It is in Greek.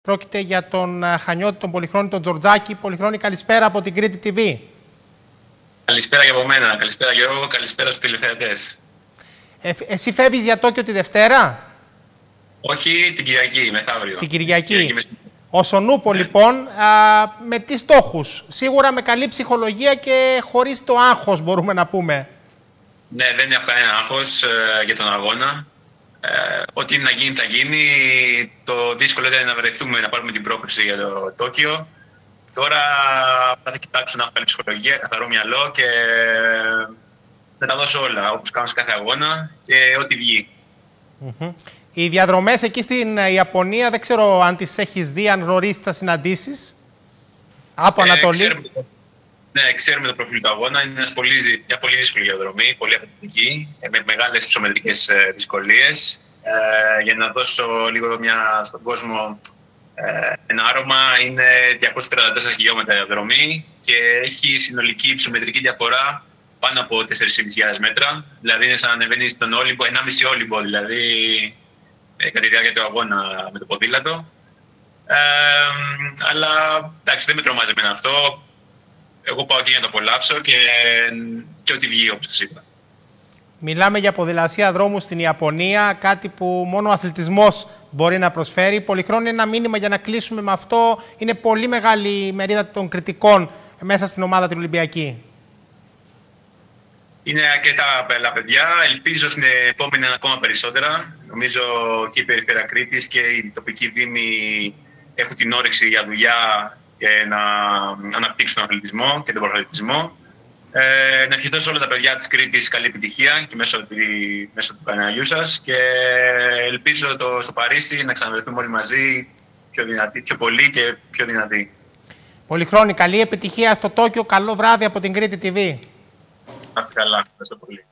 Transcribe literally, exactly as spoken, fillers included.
Πρόκειται για τον Χανιώτη, τον Πολυχρόνη, τον Τζορτζάκη. Πολυχρόνη, καλησπέρα από την Κρήτη τι βι. Καλησπέρα και από μένα. Καλησπέρα Γιώργο, καλησπέρα στους τηλεθεατές. Ε, εσύ φεύγεις για Τόκιο τη Δευτέρα? Όχι, την Κυριακή, μεθαύριο. Την Κυριακή. Κυριακή με... Ο Σονούπο, ναι. Λοιπόν, α, με τι στόχους? Σίγουρα με καλή ψυχολογία και χωρίς το άγχος, μπορούμε να πούμε. Ναι, δεν έχω κανένα άγχος ε, για τον αγώνα. Ε, ό,τι να γίνει θα γίνει. Το δύσκολο ήταν να βρεθούμε, να πάρουμε την πρόκριση για το Τόκιο. Τώρα θα κοιτάξω να έχω καλή ψυχολογία, καθαρό μυαλό και να τα δώσω όλα, όπως κάνω σε κάθε αγώνα και ό,τι βγει. Mm-hmm. Οι διαδρομές εκεί στην Ιαπωνία, δεν ξέρω αν τις έχεις δει, αν γνωρίσεις, θα συναντήσεις από ε, Ανατολή. Ξέρουμε, ναι, ξέρουμε το προφίλ του αγώνα. Είναι ένας πολύ, μια πολύ δύσκολη διαδρομή, πολύ αθλητική, με μεγάλες ψωμετρικές δυσκολίες. Ε, για να δώσω λίγο μια, στον κόσμο ε, ένα άρωμα, είναι διακόσια τριάντα τέσσερα χιλιόμετρα διαδρομή και έχει συνολική ψωμετρική διαφορά πάνω από τέσσερις χιλιάδες μέτρα. Δηλαδή είναι σαν να ανεβαίνει στον Όλυμπο, ενάμιση Όλυμπο δηλαδή, κατά τη διάρκεια του αγώνα με το ποδήλατο. Ε, αλλά εντάξει, δεν με τρομάζει εμένα αυτό. Εγώ πάω εκεί για να το απολαύσω και, και ό,τι βγει, όπως σας είπα. Μιλάμε για ποδηλασία δρόμου στην Ιαπωνία, κάτι που μόνο ο αθλητισμός μπορεί να προσφέρει. Πολυχρόνη, ένα μήνυμα για να κλείσουμε με αυτό. Είναι πολύ μεγάλη η μερίδα των κριτικών μέσα στην ομάδα την Ολυμπιακή. Είναι αρκετά πολλά παιδιά. Ελπίζω στην επόμενη ακόμα περισσότερα. Νομίζω και η Περιφέρεια Κρήτης και οι τοπικοί δήμοι έχουν την όρεξη για δουλειά και να αναπτύξουν τον αθλητισμό και τον προαθλητισμό. Ε, να ευχηθώ σε όλα τα παιδιά της Κρήτης καλή επιτυχία και μέσω, μέσω του καναλιού σας και ελπίζω το, στο Παρίσι να ξαναβρεθούμε όλοι μαζί πιο, δυνατοί, πιο πολύ και πιο δυνατοί. Πολυχρόνη, καλή επιτυχία στο Τόκιο. Καλό βράδυ από την Κρήτη τι βι. Να είστε καλά. Ευχαριστώ πολύ.